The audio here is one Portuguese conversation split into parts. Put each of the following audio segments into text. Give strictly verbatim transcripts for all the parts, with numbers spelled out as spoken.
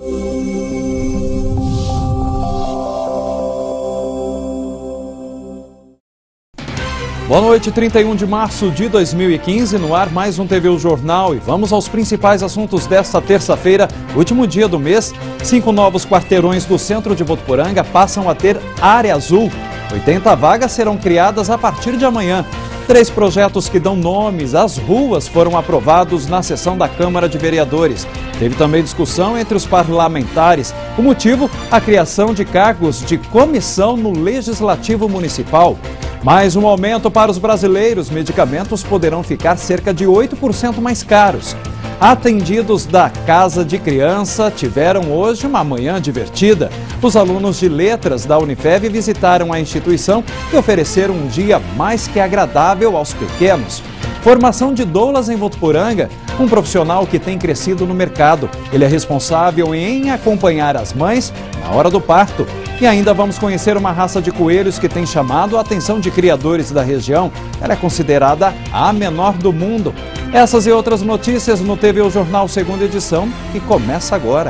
Boa noite, trinta e um de março de dois mil e quinze, no ar mais um T V O Jornal e vamos aos principais assuntos desta terça-feira, último dia do mês. Cinco novos quarteirões do centro de Votuporanga passam a ter área azul. oitenta vagas serão criadas a partir de amanhã. Três projetos que dão nomes às ruas foram aprovados na sessão da Câmara de Vereadores. Teve também discussão entre os parlamentares. O motivo, a criação de cargos de comissão no Legislativo Municipal. Mais um aumento para os brasileiros. Medicamentos poderão ficar cerca de oito por cento mais caros. Atendidos da Casa de Criança tiveram hoje uma manhã divertida. Os alunos de letras da Unifev visitaram a instituição e ofereceram um dia mais que agradável aos pequenos. Formação de doulas em Votuporanga, um profissional que tem crescido no mercado. Ele é responsável em acompanhar as mães na hora do parto. E ainda vamos conhecer uma raça de coelhos que tem chamado a atenção de criadores da região. Ela é considerada a menor do mundo. Essas e outras notícias no T V O Jornal segunda edição, que começa agora.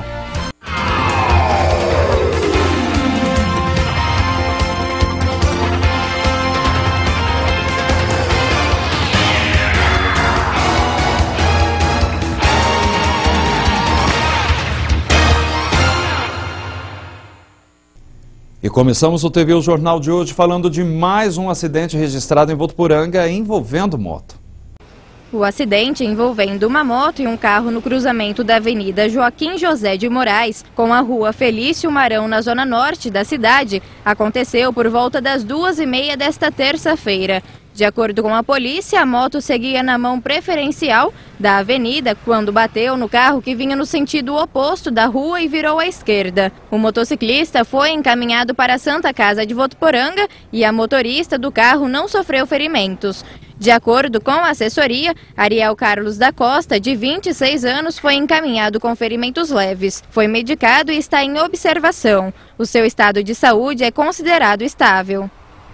E começamos o T V O Jornal de hoje falando de mais um acidente registrado em Votuporanga envolvendo moto. O acidente envolvendo uma moto e um carro no cruzamento da Avenida Joaquim José de Moraes com a Rua Felício Marão, na zona norte da cidade, aconteceu por volta das duas e meia desta terça-feira. De acordo com a polícia, a moto seguia na mão preferencial da avenida quando bateu no carro que vinha no sentido oposto da rua e virou à esquerda. O motociclista foi encaminhado para a Santa Casa de Votuporanga e a motorista do carro não sofreu ferimentos. De acordo com a assessoria, Ariel Carlos da Costa, de vinte e seis anos, foi encaminhado com ferimentos leves. Foi medicado e está em observação. O seu estado de saúde é considerado estável.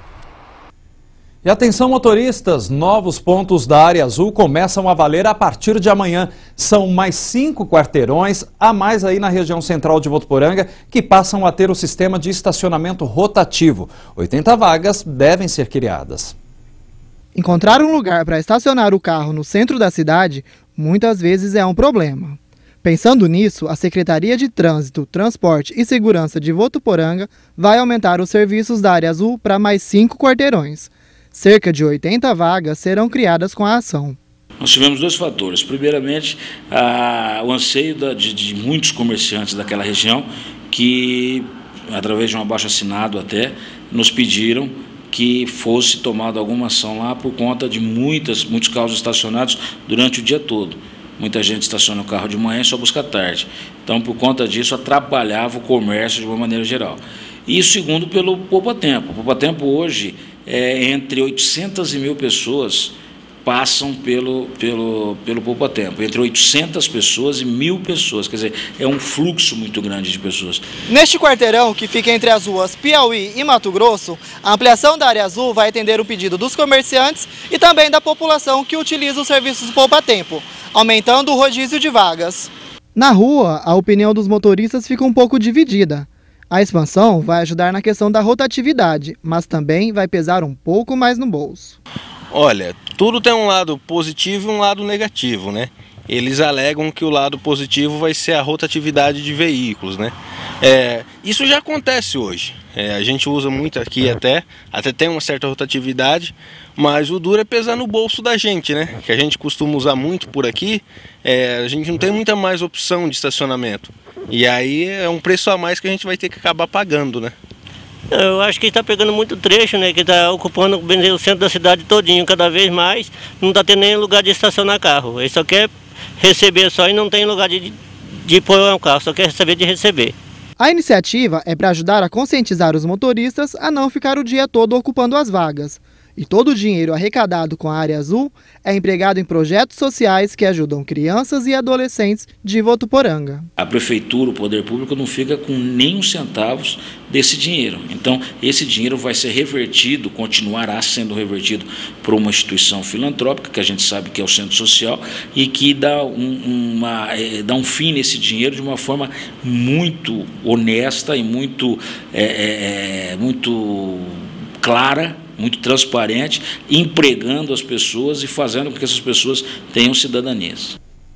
E atenção motoristas, novos pontos da área azul começam a valer a partir de amanhã. São mais cinco quarteirões a mais aí na região central de Votuporanga que passam a ter o sistema de estacionamento rotativo. oitenta vagas devem ser criadas. Encontrar um lugar para estacionar o carro no centro da cidade muitas vezes é um problema. Pensando nisso, a Secretaria de Trânsito, Transporte e Segurança de Votuporanga vai aumentar os serviços da área azul para mais cinco quarteirões. Cerca de oitenta vagas serão criadas com a ação. Nós tivemos dois fatores. Primeiramente, a, o anseio da, de, de muitos comerciantes daquela região que, através de um abaixo-assinado até, nos pediram que fosse tomada alguma ação lá por conta de muitas, muitos carros estacionados durante o dia todo. Muita gente estaciona o carro de manhã e só busca à tarde. Então, por conta disso, atrapalhava o comércio de uma maneira geral. E segundo, pelo poupa-tempo. O poupa-tempo hoje, é, entre oitocentas e mil pessoas passam pelo, pelo, pelo poupa-tempo. Entre oitocentas pessoas e mil pessoas. Quer dizer, é um fluxo muito grande de pessoas. Neste quarteirão, que fica entre as ruas Piauí e Mato Grosso, a ampliação da área azul vai atender o pedido dos comerciantes e também da população que utiliza os serviços do poupa-tempo, aumentando o rodízio de vagas. Na rua, a opinião dos motoristas fica um pouco dividida. A expansão vai ajudar na questão da rotatividade, mas também vai pesar um pouco mais no bolso. Olha, tudo tem um lado positivo e um lado negativo, né? Eles alegam que o lado positivo vai ser a rotatividade de veículos, né? É, isso já acontece hoje. É, a gente usa muito aqui até, até tem uma certa rotatividade, mas o duro é pesar no bolso da gente, né? Que a gente costuma usar muito por aqui, é, a gente não tem muita mais opção de estacionamento. E aí é um preço a mais que a gente vai ter que acabar pagando, né? Eu acho que está pegando muito trecho, né? Que está ocupando o centro da cidade todinho, cada vez mais. Não está tendo nem lugar de estacionar carro. Ele só quer receber só e não tem lugar de, de pôr um carro, só quer receber de receber. A iniciativa é para ajudar a conscientizar os motoristas a não ficar o dia todo ocupando as vagas. E todo o dinheiro arrecadado com a Área Azul é empregado em projetos sociais que ajudam crianças e adolescentes de Votuporanga. A prefeitura, o poder público, não fica com nem um centavos desse dinheiro. Então, esse dinheiro vai ser revertido, continuará sendo revertido para uma instituição filantrópica, que a gente sabe que é o Centro Social, e que dá um, uma, dá um fim nesse dinheiro de uma forma muito honesta e muito, é, é, muito clara, muito transparente, empregando as pessoas e fazendo com que essas pessoas tenham cidadanias.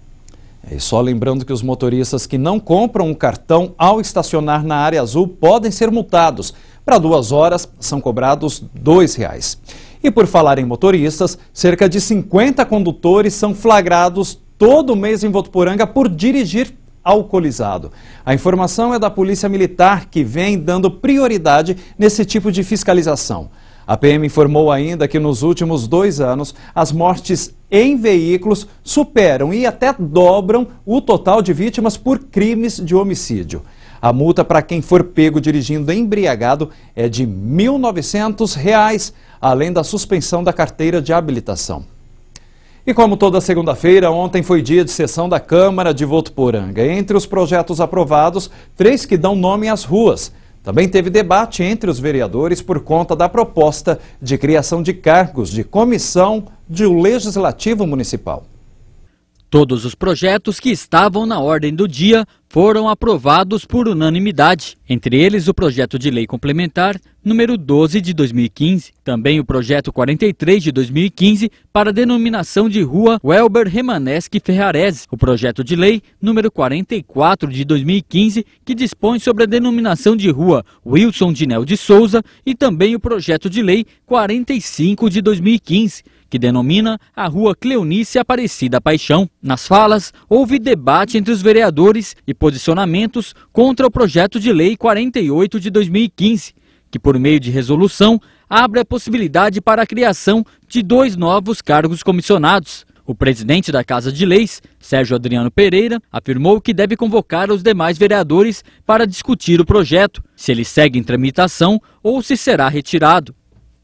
E só lembrando que os motoristas que não compram um cartão ao estacionar na Área Azul podem ser multados. Para duas horas são cobrados dois reais. E por falar em motoristas, cerca de cinquenta condutores são flagrados todo mês em Votuporanga por dirigir alcoolizado. A informação é da Polícia Militar, que vem dando prioridade nesse tipo de fiscalização. A P M informou ainda que nos últimos dois anos, as mortes em veículos superam e até dobram o total de vítimas por crimes de homicídio. A multa para quem for pego dirigindo embriagado é de mil e novecentos reais, além da suspensão da carteira de habilitação. E como toda segunda-feira, ontem foi dia de sessão da Câmara de Votuporanga. Entre os projetos aprovados, três que dão nome às ruas. Também teve debate entre os vereadores por conta da proposta de criação de cargos de comissão do Legislativo Municipal. Todos os projetos que estavam na ordem do dia foram aprovados por unanimidade. Entre eles, o projeto de lei complementar número doze de dois mil e quinze, também o projeto quarenta e três de dois mil e quinze para a denominação de rua Welber Remaneschi Ferrarese, o projeto de lei número quarenta e quatro de dois mil e quinze, que dispõe sobre a denominação de rua Wilson Dinel de Souza, e também o projeto de lei quarenta e cinco de dois mil e quinze, que denomina a rua Cleonice Aparecida Paixão. Nas falas, houve debate entre os vereadores e posicionamentos contra o projeto de lei quarenta e oito de dois mil e quinze, que por meio de resolução abre a possibilidade para a criação de dois novos cargos comissionados. O presidente da Casa de Leis, Sérgio Adriano Pereira, afirmou que deve convocar os demais vereadores para discutir o projeto, se ele segue em tramitação ou se será retirado.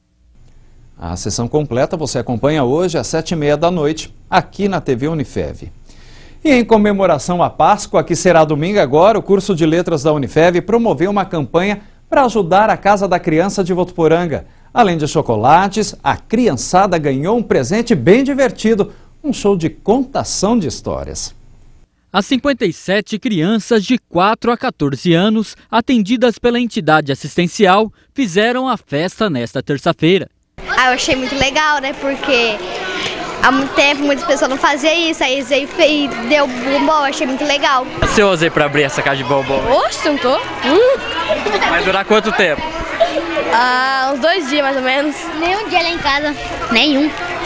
A sessão completa você acompanha hoje às sete e meia da noite, aqui na T V Unifev. E em comemoração à Páscoa, que será domingo agora, o curso de Letras da Unifev promoveu uma campanha para ajudar a Casa da Criança de Votuporanga. Além de chocolates, a criançada ganhou um presente bem divertido, um show de contação de histórias. As cinquenta e sete crianças de quatro a quatorze anos, atendidas pela entidade assistencial, fizeram a festa nesta terça-feira. Ah, eu achei muito legal, né? Porque há muito tempo muitas pessoas não faziam isso, aí Zé e deu bombom, eu achei muito legal. Você usei para abrir essa caixa de bombom? Oxe, não tô. Hum. Vai durar quanto tempo? Ah, uns dois dias mais ou menos. Nenhum dia lá em casa, nenhum.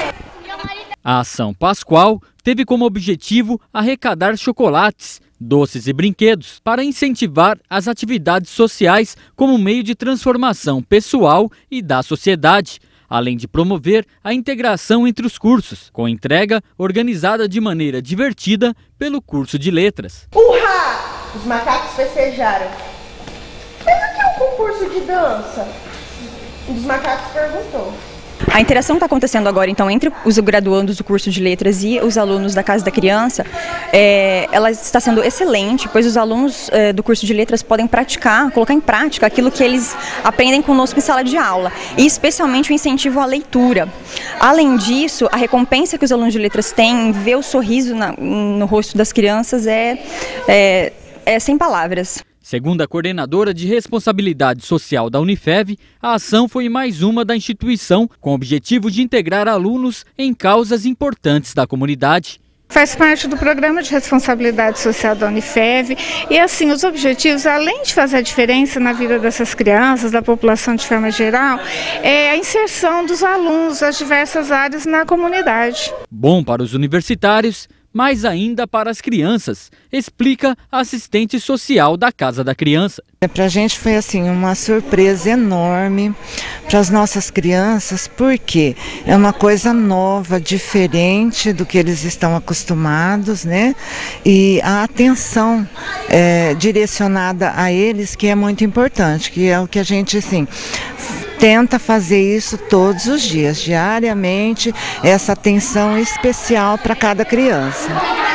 A ação Pascoal teve como objetivo arrecadar chocolates, doces e brinquedos para incentivar as atividades sociais como meio de transformação pessoal e da sociedade, além de promover a integração entre os cursos, com entrega organizada de maneira divertida pelo curso de letras. Urra! Os macacos festejaram. Mas o que é um concurso de dança? Um dos macacos perguntou. A interação que está acontecendo agora, então, entre os graduandos do curso de letras e os alunos da Casa da Criança, é, ela está sendo excelente, pois os alunos é, do curso de letras podem praticar, colocar em prática aquilo que eles aprendem conosco em sala de aula, e especialmente o incentivo à leitura. Além disso, a recompensa que os alunos de letras têm em ver o sorriso na, no rosto das crianças é, é, é sem palavras. Segundo a coordenadora de responsabilidade social da Unifev, a ação foi mais uma da instituição com o objetivo de integrar alunos em causas importantes da comunidade. Faz parte do programa de responsabilidade social da Unifev e, assim, os objetivos, além de fazer a diferença na vida dessas crianças, da população de forma geral, é a inserção dos alunos das diversas áreas na comunidade. Bom para os universitários, mas ainda para as crianças, explica a assistente social da Casa da Criança. Para a gente foi assim uma surpresa enorme para as nossas crianças, porque é uma coisa nova, diferente do que eles estão acostumados, né? E a atenção é, direcionada a eles, que é muito importante, que é o que a gente assim tenta fazer isso todos os dias, diariamente, essa atenção especial para cada criança.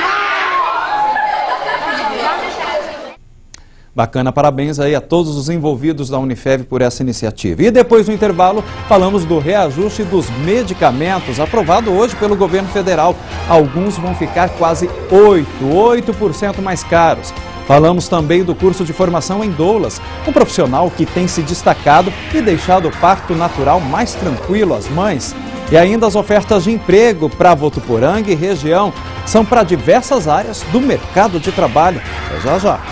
Bacana, parabéns aí a todos os envolvidos da Unifev por essa iniciativa. E depois do intervalo, falamos do reajuste dos medicamentos, aprovado hoje pelo governo federal. Alguns vão ficar quase oito por cento mais caros. Falamos também do curso de formação em doulas, um profissional que tem se destacado e deixado o parto natural mais tranquilo às mães. E ainda as ofertas de emprego para Votuporanga e região são para diversas áreas do mercado de trabalho. Até já já.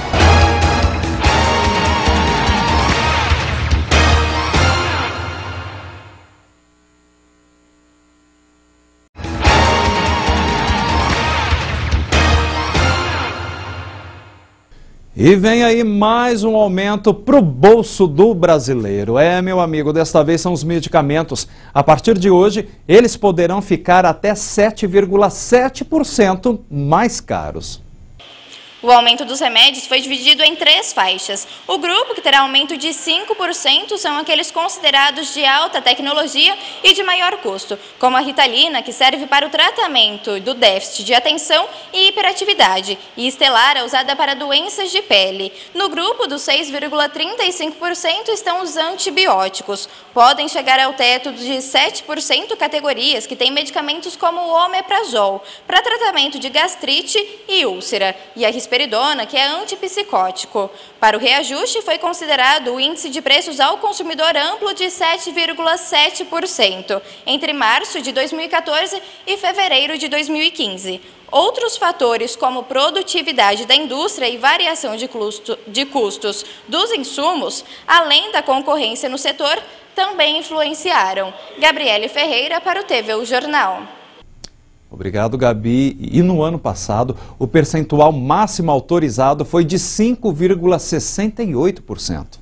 E vem aí mais um aumento para o bolso do brasileiro. É, meu amigo, desta vez são os medicamentos. A partir de hoje, eles poderão ficar até sete vírgula sete por cento mais caros. O aumento dos remédios foi dividido em três faixas. O grupo que terá aumento de cinco por cento são aqueles considerados de alta tecnologia e de maior custo, como a Ritalina, que serve para o tratamento do déficit de atenção e hiperatividade, e Estelara, usada para doenças de pele. No grupo dos seis vírgula trinta e cinco por cento estão os antibióticos. Podem chegar ao teto de sete por cento categorias que têm medicamentos como o omeprazol, para tratamento de gastrite e úlcera, e a risperidona, que é antipsicótico. Para o reajuste, foi considerado o índice de preços ao consumidor amplo de sete vírgula sete por cento, entre março de dois mil e quatorze e fevereiro de dois mil e quinze. Outros fatores, como produtividade da indústria e variação de, custo, de custos dos insumos, além da concorrência no setor, também influenciaram. Gabriele Ferreira para o T V O Jornal. Obrigado, Gabi. E no ano passado, o percentual máximo autorizado foi de cinco vírgula sessenta e oito por cento.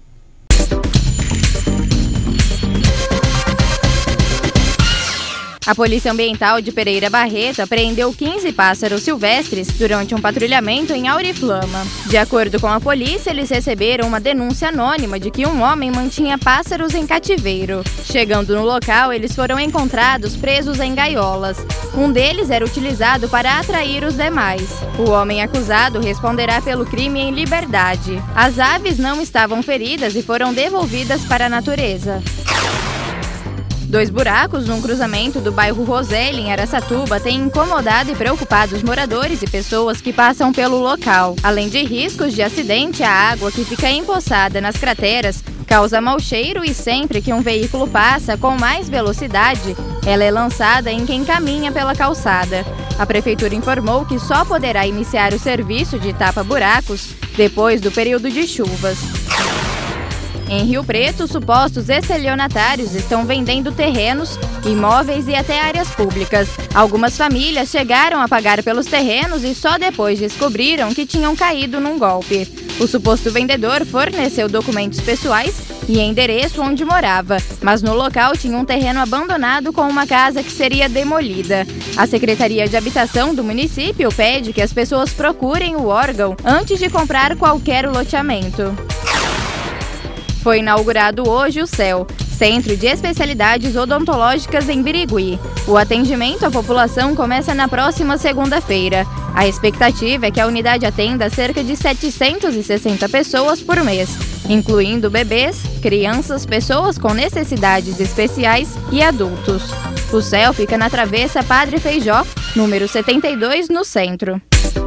A Polícia Ambiental de Pereira Barreto apreendeu quinze pássaros silvestres durante um patrulhamento em Auriflama. De acordo com a polícia, eles receberam uma denúncia anônima de que um homem mantinha pássaros em cativeiro. Chegando no local, eles foram encontrados presos em gaiolas. Um deles era utilizado para atrair os demais. O homem acusado responderá pelo crime em liberdade. As aves não estavam feridas e foram devolvidas para a natureza. Dois buracos num cruzamento do bairro Roseli, em Araçatuba, têm incomodado e preocupado os moradores e pessoas que passam pelo local. Além de riscos de acidente, a água que fica empoçada nas crateras causa mau cheiro e sempre que um veículo passa com mais velocidade, ela é lançada em quem caminha pela calçada. A prefeitura informou que só poderá iniciar o serviço de tapa-buracos depois do período de chuvas. Em Rio Preto, supostos estelionatários estão vendendo terrenos, imóveis e até áreas públicas. Algumas famílias chegaram a pagar pelos terrenos e só depois descobriram que tinham caído num golpe. O suposto vendedor forneceu documentos pessoais e endereço onde morava, mas no local tinha um terreno abandonado com uma casa que seria demolida. A Secretaria de Habitação do município pede que as pessoas procurem o órgão antes de comprar qualquer loteamento. Foi inaugurado hoje o C E L, Centro de Especialidades Odontológicas em Birigui. O atendimento à população começa na próxima segunda-feira. A expectativa é que a unidade atenda cerca de setecentas e sessenta pessoas por mês, incluindo bebês, crianças, pessoas com necessidades especiais e adultos. O C E L fica na Travessa Padre Feijó, número setenta e dois, no centro.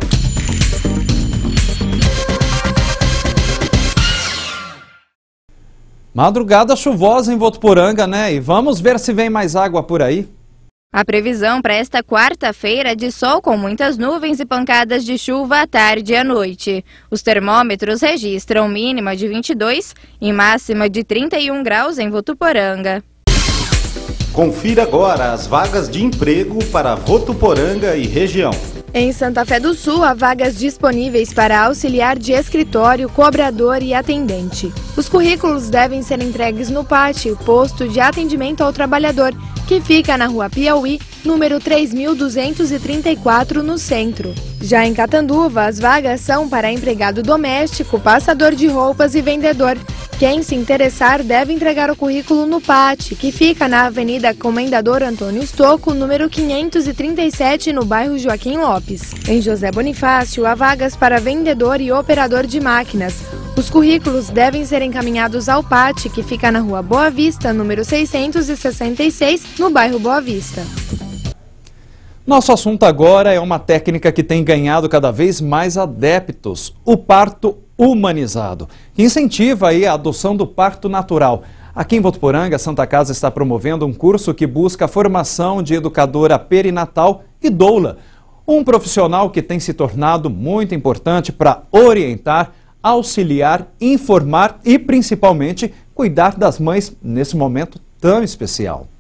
Madrugada chuvosa em Votuporanga, né? E vamos ver se vem mais água por aí. A previsão para esta quarta-feira é de sol com muitas nuvens e pancadas de chuva à tarde e à noite. Os termômetros registram mínima de vinte e dois e máxima de trinta e um graus em Votuporanga. Confira agora as vagas de emprego para Votuporanga e região. Em Santa Fé do Sul, há vagas disponíveis para auxiliar de escritório, cobrador e atendente. Os currículos devem ser entregues no pátio, posto de atendimento ao trabalhador, que fica na Rua Piauí, número três mil duzentos e trinta e quatro, no centro. Já em Catanduva, as vagas são para empregado doméstico, passador de roupas e vendedor. Quem se interessar deve entregar o currículo no P A T, que fica na Avenida Comendador Antônio Stocco, número quinhentos e trinta e sete, no bairro Joaquim Lopes. Em José Bonifácio, há vagas para vendedor e operador de máquinas. Os currículos devem ser encaminhados ao P A T, que fica na Rua Boa Vista, número seiscentos e sessenta e seis, no bairro Boa Vista. Nosso assunto agora é uma técnica que tem ganhado cada vez mais adeptos, o parto humanizado, que incentiva aí a adoção do parto natural. Aqui em Votuporanga, a Santa Casa está promovendo um curso que busca a formação de educadora perinatal e doula, um profissional que tem se tornado muito importante para orientar, auxiliar, informar e principalmente cuidar das mães nesse momento tão especial.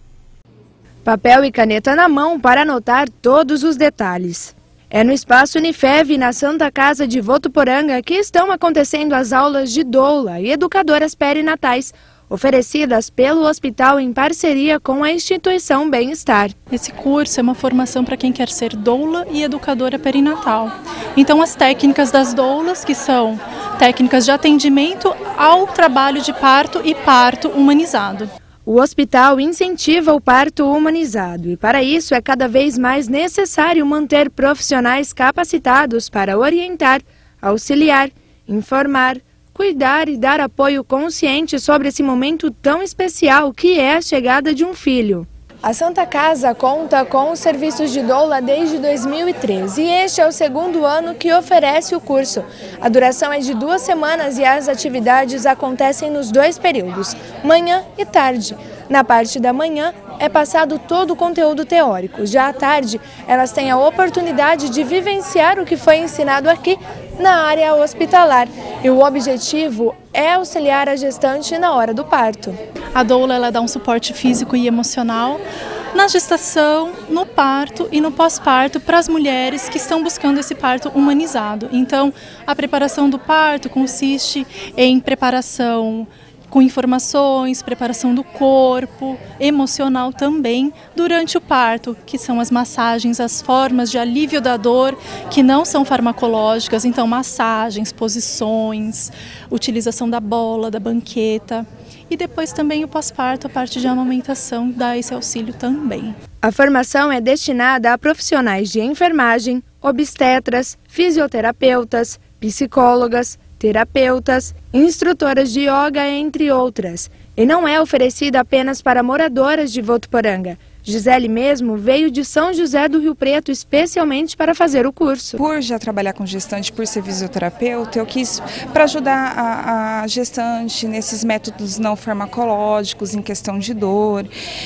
Papel e caneta na mão para anotar todos os detalhes. É no Espaço Unifev, na Santa Casa de Votuporanga, que estão acontecendo as aulas de doula e educadoras perinatais, oferecidas pelo hospital em parceria com a instituição Bem-Estar. Esse curso é uma formação para quem quer ser doula e educadora perinatal. Então, as técnicas das doulas, que são técnicas de atendimento ao trabalho de parto e parto humanizado. O hospital incentiva o parto humanizado e, para isso, é cada vez mais necessário manter profissionais capacitados para orientar, auxiliar, informar, cuidar e dar apoio consciente sobre esse momento tão especial que é a chegada de um filho. A Santa Casa conta com os serviços de doula desde dois mil e treze e este é o segundo ano que oferece o curso. A duração é de duas semanas e as atividades acontecem nos dois períodos, manhã e tarde. Na parte da manhã é passado todo o conteúdo teórico. Já à tarde, elas têm a oportunidade de vivenciar o que foi ensinado aqui na área hospitalar. E o objetivo é auxiliar a gestante na hora do parto. A doula ela dá um suporte físico e emocional na gestação, no parto e no pós-parto para as mulheres que estão buscando esse parto humanizado. Então, a preparação do parto consiste em preparação com informações, preparação do corpo, emocional também, durante o parto, que são as massagens, as formas de alívio da dor, que não são farmacológicas, então massagens, posições, utilização da bola, da banqueta. E depois também o pós-parto, a parte de amamentação, dá esse auxílio também. A formação é destinada a profissionais de enfermagem, obstetras, fisioterapeutas, psicólogas, terapeutas, instrutoras de yoga, entre outras. E não é oferecida apenas para moradoras de Votuporanga. Gisele mesmo veio de São José do Rio Preto especialmente para fazer o curso. Por já trabalhar com gestante, por ser fisioterapeuta, eu quis para ajudar a, a gestante nesses métodos não farmacológicos, em questão de dor,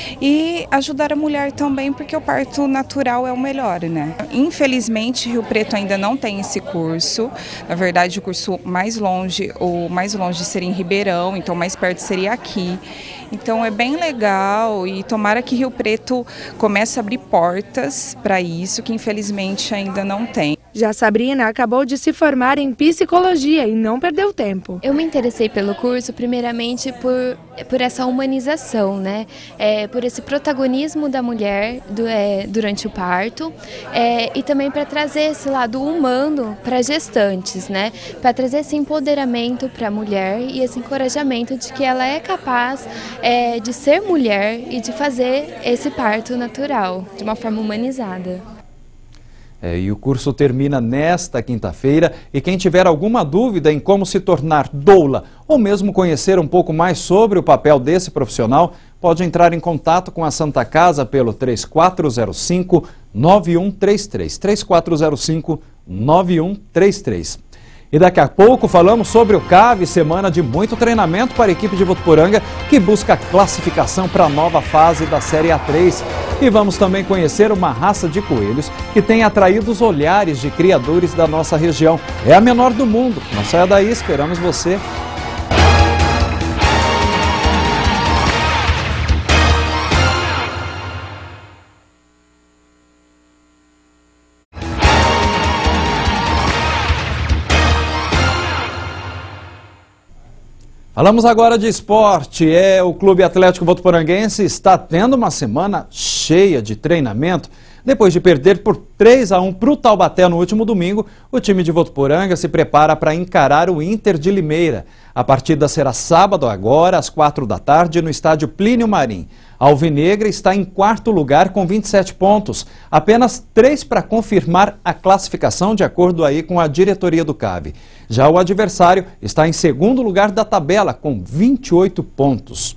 e ajudar a mulher também, porque o parto natural é o melhor, né? Infelizmente, Rio Preto ainda não tem esse curso. Na verdade, o curso mais longe, ou mais longe seria em Ribeirão, então mais perto seria aqui. Então é bem legal e tomara que Rio Preto comece a abrir portas para isso, que infelizmente ainda não tem. Já Sabrina acabou de se formar em psicologia e não perdeu tempo. Eu me interessei pelo curso primeiramente por, por essa humanização, né? É, por esse protagonismo da mulher do, é, durante o parto é, e também para trazer esse lado humano para gestantes, né? Para trazer esse empoderamento para a mulher e esse encorajamento de que ela é capaz é, de ser mulher e de fazer esse parto natural, de uma forma humanizada. É, e o curso termina nesta quinta-feira e quem tiver alguma dúvida em como se tornar doula ou mesmo conhecer um pouco mais sobre o papel desse profissional, pode entrar em contato com a Santa Casa pelo três quatro zero cinco, nove um três três, três quatro zero cinco, nove um três três. E daqui a pouco falamos sobre o C A V, semana de muito treinamento para a equipe de Votuporanga, que busca classificação para a nova fase da Série A três. E vamos também conhecer uma raça de coelhos que tem atraído os olhares de criadores da nossa região. É a menor do mundo. Não saia daí, esperamos você. Falamos agora de esporte. É, o Clube Atlético Votuporanguense está tendo uma semana cheia de treinamento. Depois de perder por três a um para o Taubaté no último domingo, o time de Votuporanga se prepara para encarar o Inter de Limeira. A partida será sábado agora, às quatro da tarde, no estádio Plínio Marim. A Alvinegra está em quarto lugar com vinte e sete pontos, apenas três para confirmar a classificação de acordo aí com a diretoria do C A V. Já o adversário está em segundo lugar da tabela com vinte e oito pontos.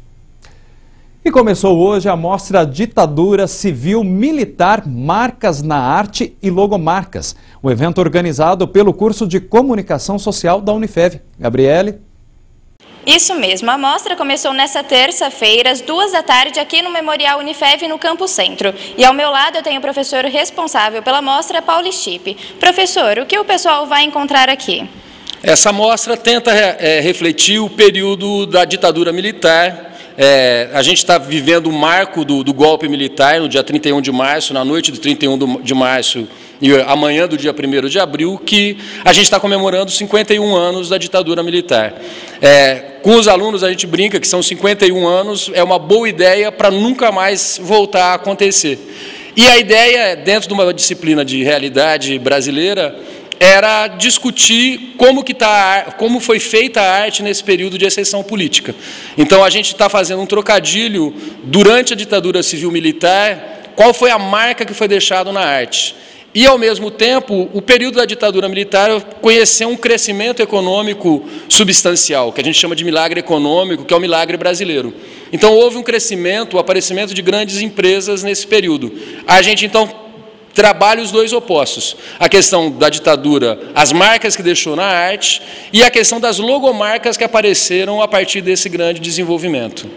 E começou hoje a mostra Ditadura Civil Militar, Marcas na Arte e Logomarcas, um evento organizado pelo curso de Comunicação Social da Unifev. Gabriele. Isso mesmo, a mostra começou nesta terça-feira, às duas da tarde, aqui no Memorial Unifev, no Campo Centro. E ao meu lado eu tenho o professor responsável pela mostra, Paulo Stipe. Professor, o que o pessoal vai encontrar aqui? Essa mostra tenta é, refletir o período da ditadura militar. É, a gente está vivendo o marco do, do golpe militar no dia trinta e um de março, na noite do trinta e um de março e amanhã do dia primeiro de abril, que a gente está comemorando cinquenta e um anos da ditadura militar. É, com os alunos a gente brinca que são cinquenta e um anos, é uma boa ideia para nunca mais voltar a acontecer. E a ideia, dentro de uma disciplina de realidade brasileira, era discutir como, que tá, como foi feita a arte nesse período de exceção política. Então, a gente está fazendo um trocadilho durante a ditadura civil-militar, qual foi a marca que foi deixada na arte. E, ao mesmo tempo, o período da ditadura militar conheceu um crescimento econômico substancial, que a gente chama de milagre econômico, que é o milagre brasileiro. Então, houve um crescimento, o aparecimento de grandes empresas nesse período. A gente, então, trabalha os dois opostos, a questão da ditadura, as marcas que deixou na arte e a questão das logomarcas que apareceram a partir desse grande desenvolvimento.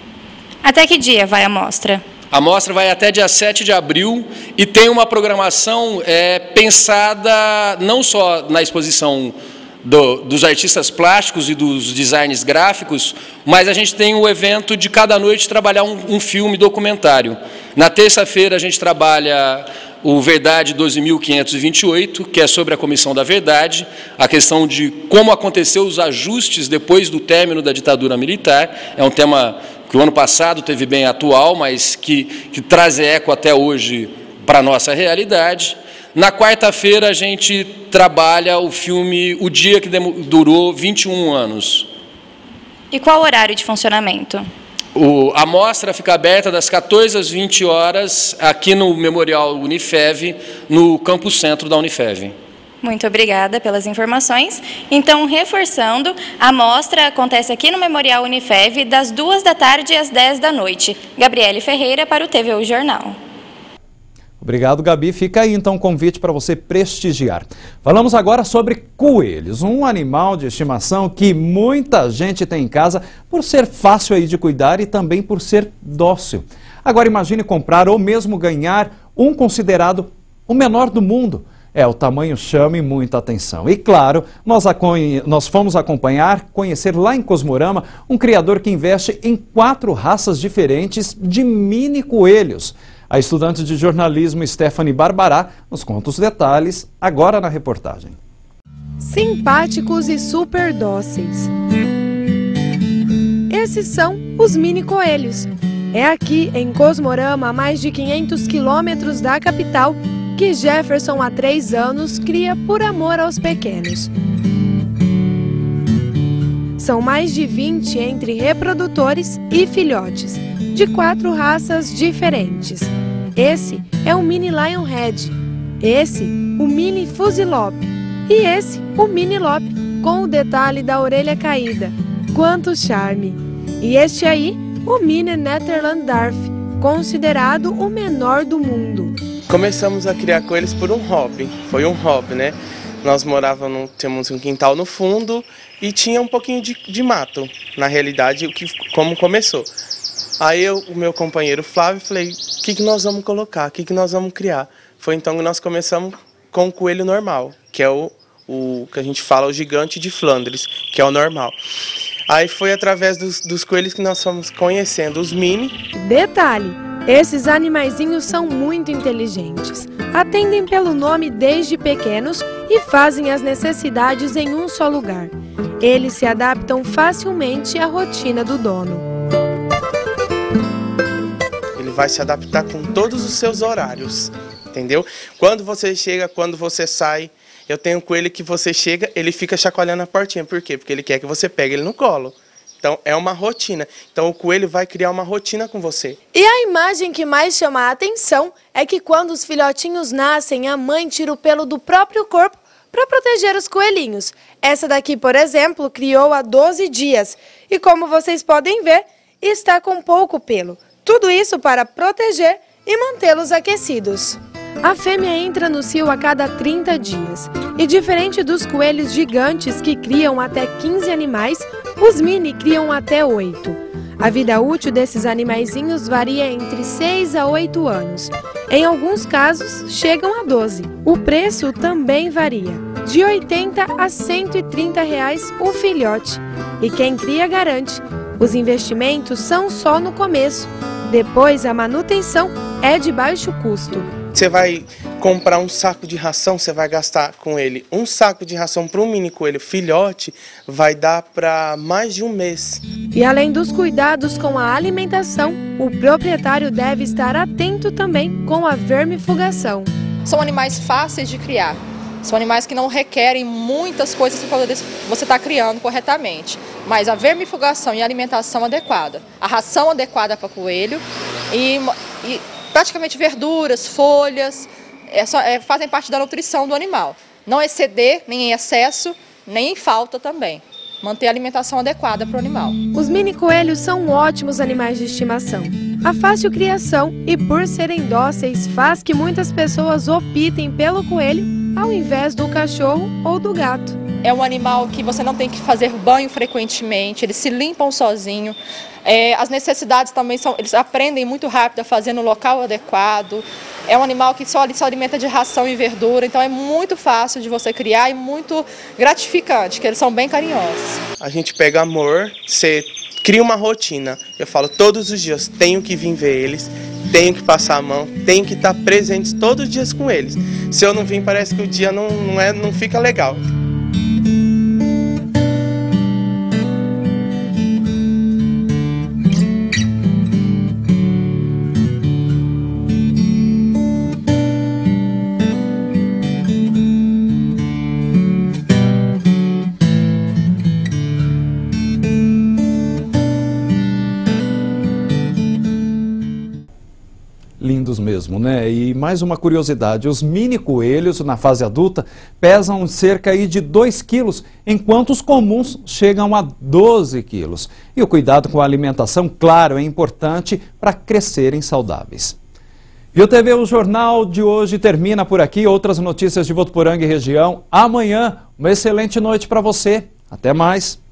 Até que dia vai a mostra? A mostra vai até dia sete de abril e tem uma programação é, pensada não só na exposição do, dos artistas plásticos e dos designs gráficos, mas a gente tem o evento de cada noite trabalhar um, um filme documentário. Na terça-feira a gente trabalha o Verdade doze mil quinhentos e vinte e oito, que é sobre a Comissão da Verdade, a questão de como aconteceu os ajustes depois do término da ditadura militar. É um tema que o ano passado teve bem atual, mas que, que traz eco até hoje para a nossa realidade. Na quarta-feira a gente trabalha o filme O Dia que Durou vinte e um anos. E qual o horário de funcionamento? O, a mostra fica aberta das quatorze às vinte horas, aqui no Memorial Unifev, no Campo Centro da Unifev. Muito obrigada pelas informações. Então, reforçando, a mostra acontece aqui no Memorial Unifev, das duas da tarde às dez da noite. Gabriele Ferreira para o T V U Jornal. Obrigado, Gabi. Fica aí, então, o convite para você prestigiar. Falamos agora sobre coelhos, um animal de estimação que muita gente tem em casa por ser fácil aí de cuidar e também por ser dócil. Agora, imagine comprar ou mesmo ganhar um considerado o menor do mundo. É, o tamanho chama muita atenção. E, claro, nós, nós fomos acompanhar, conhecer lá em Cosmorama, um criador que investe em quatro raças diferentes de mini coelhos. A estudante de jornalismo Stephanie Barbará nos conta os detalhes agora na reportagem. Simpáticos e super dóceis. Esses são os mini coelhos. É aqui em Cosmorama, a mais de quinhentos quilômetros da capital, que Jefferson há três anos cria por amor aos pequenos. São mais de vinte entre reprodutores e filhotes, de quatro raças diferentes. Esse é o Mini Lionhead, esse o Mini Fusilope e esse o Mini Lope, com o detalhe da orelha caída. Quanto charme! E este aí, o Mini Netherland Darf, considerado o menor do mundo. Começamos a criar coelhos por um hobby, foi um hobby, né? Nós morávamos, temos um quintal no fundo e tinha um pouquinho de, de mato, na realidade, o que, como começou. Aí eu, o meu companheiro Flávio, falei, o que, que nós vamos colocar, o que, que nós vamos criar? Foi então que nós começamos com o coelho normal, que é o, o que a gente fala, o gigante de Flandres, que é o normal. Aí foi através dos, dos coelhos que nós fomos conhecendo os mini. Detalhe, esses animaizinhos são muito inteligentes. Atendem pelo nome desde pequenos e fazem as necessidades em um só lugar. Eles se adaptam facilmente à rotina do dono. Ele vai se adaptar com todos os seus horários. entendeu? Quando você chega, quando você sai, eu tenho um coelho que você chega, ele fica chacoalhando a portinha. Por quê? Porque ele quer que você pegue ele no colo. Então, é uma rotina. Então, o coelho vai criar uma rotina com você. E a imagem que mais chama a atenção é que quando os filhotinhos nascem, a mãe tira o pelo do próprio corpo para proteger os coelhinhos. Essa daqui, por exemplo, criou há doze dias. E como vocês podem ver, está com pouco pelo. Tudo isso para proteger e mantê-los aquecidos. A fêmea entra no cio a cada trinta dias. E diferente dos coelhos gigantes que criam até quinze animais, os mini criam até oito. A vida útil desses animaizinhos varia entre seis a oito anos. Em alguns casos, chegam a doze. O preço também varia, de oitenta a cento e trinta reais o filhote. E quem cria garante, os investimentos são só no começo. Depois, a manutenção é de baixo custo. Você vai comprar um saco de ração, você vai gastar com ele um saco de ração para um mini coelho filhote, vai dar para mais de um mês. E além dos cuidados com a alimentação, o proprietário deve estar atento também com a vermifugação. São animais fáceis de criar, são animais que não requerem muitas coisas para você estar criando corretamente. Mas a vermifugação e a alimentação adequada, a ração adequada para o coelho e, e praticamente verduras, folhas, é só, é, fazem parte da nutrição do animal. Não exceder nem em excesso, nem em falta também. Manter a alimentação adequada para o animal. Os mini coelhos são ótimos animais de estimação. A fácil criação e por serem dóceis faz que muitas pessoas optem pelo coelho ao invés do cachorro ou do gato. É um animal que você não tem que fazer banho frequentemente, eles se limpam sozinhos. É, as necessidades também são, eles aprendem muito rápido a fazer no local adequado. É um animal que só se alimenta de ração e verdura, então é muito fácil de você criar e muito gratificante, que eles são bem carinhosos. A gente pega amor, você cria uma rotina. Eu falo todos os dias, tenho que vir ver eles, tenho que passar a mão, tenho que estar presente todos os dias com eles. Se eu não vir, parece que o dia não, não, é, não fica legal. Lindos mesmo, né? E mais uma curiosidade, os mini coelhos na fase adulta pesam cerca aí de dois quilos, enquanto os comuns chegam a doze quilos. E o cuidado com a alimentação, claro, é importante para crescerem saudáveis. E o T V O Jornal de hoje termina por aqui. Outras notícias de Votuporanga e região amanhã. Uma excelente noite para você. Até mais.